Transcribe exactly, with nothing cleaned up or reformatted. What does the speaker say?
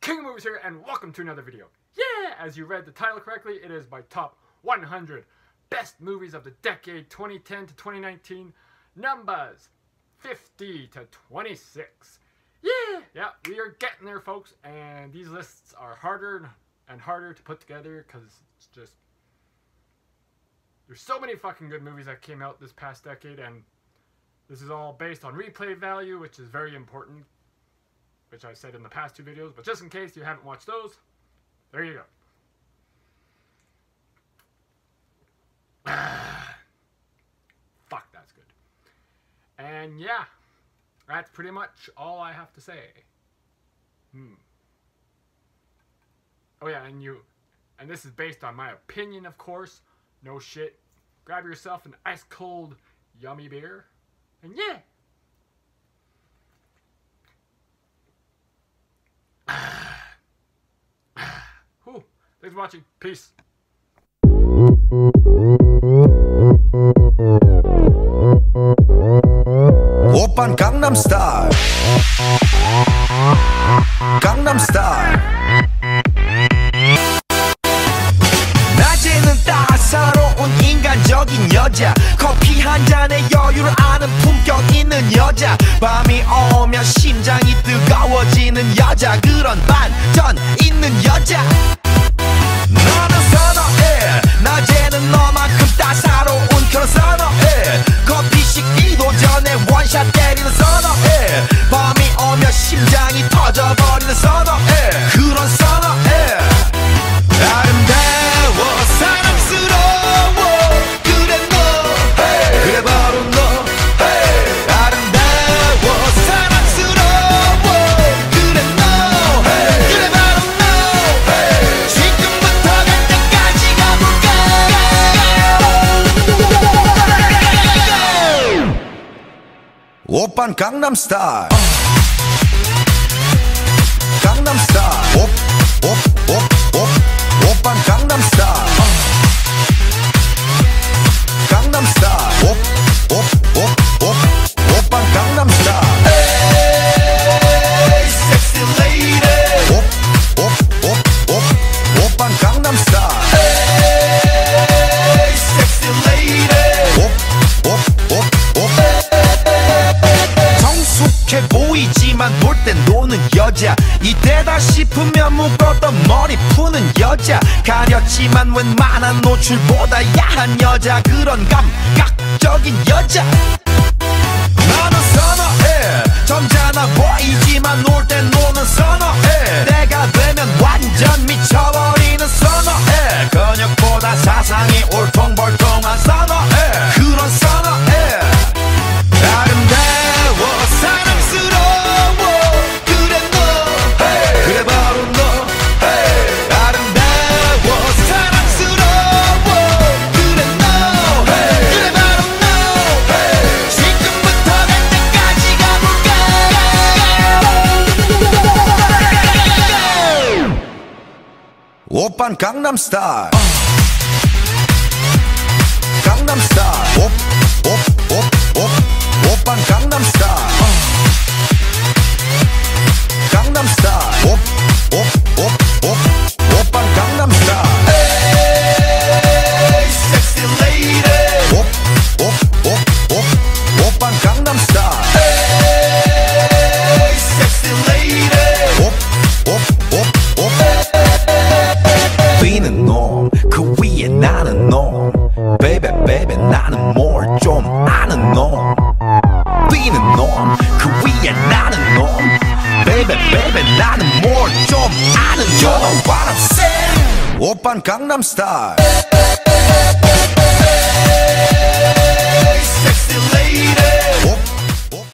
King of Movies here, and welcome to another video. Yeah, as you read the title correctly, it is my top one hundred best movies of the decade twenty ten to twenty nineteen, numbers fifty to twenty-six. Yeah, yeah, we are getting there, folks, and these lists are harder and harder to put together because it's just, there's so many fucking good movies that came out this past decade, and this is all based on replay value, which is very important, which I said in the past two videos, but just in case you haven't watched those, there you go. Fuck, that's good. And yeah, that's pretty much all I have to say. Hmm. Oh yeah, and you, and this is based on my opinion, of course. No shit. Grab yourself an ice cold, yummy beer, and yeah. Whew. Thanks for watching. Peace. 오빤 강남 스타일 강남 스타일 낮에는 따사로운 인간적인 여자 커피 한 잔에 여유를 아는 품격 있는 여자 밤이 오면 심장이 뜨거워지는 여자 그런 반전 있는 여자 너는 선호해 낮에는 너만큼 따사로운 그런 선호해 커피 식기도 전에 원샷 때리는 선호해 밤이 오면 심장이 터져버리는 선호해 그런 선호해 아름다워 사랑스러워 그래 너 hey. 그래 바로 너 hey. 아름다워 사랑스러워 그래 너 hey. 그래 바로 너 hey. 지금부터 갈 때까지 가볼까 오빤 강남 스타일 강남 스타일 오, 오, 오, 오, 오빤 강남 스타일 강남 스타일 오, 오, 오, 오, 오빤 강남 스타일 에이 섹시 레이디 오, 오, 오, 오, 오빤 강남 스타일 에이 섹시 레이디 오, 오, 오, 오 성숙해 보이지만 놀 땐 노는 여자 이때다 싶으면 묶었던 머리 푸는 여자 가렸지만 웬만한 노출보다 야한 여자 그런 감각적인 여자 나는 선호해 점잖아 보이지만 놀 땐 노는 선호해 때가 되면 완전 미쳐버리는 선호해 근육보다 사상이 울퉁불퉁한 선호해 그런 선호해 아름다워 사랑스러워 그래 너 hey. 그래 바로 너 hey. 아름다워 사랑스러워 그래 너 hey. 그래 바로 너 hey. 지금부터 갈 때까지 가볼까 오빤 강남 스타일 강남 스타일 오, 오, 오, 오, 오빤 강남 스타일 강남 스타일 오, 오, 오, 오, 오빤 강남 스타일 에이 섹시 레이디 오, 오, 오, 오, 오빤 강남 스타일 에이 섹시 레이디 오, 오, 오, 오 뛰는 놈 그 위에 나는 놈 베이베 베이베 나는 뭘 좀 아는 놈 뛰는 놈 그 위에 나는 놈 베이베 베이베 나는 뭘 좀 아는 놈 You know what I'm saying 오빤 강남 스타일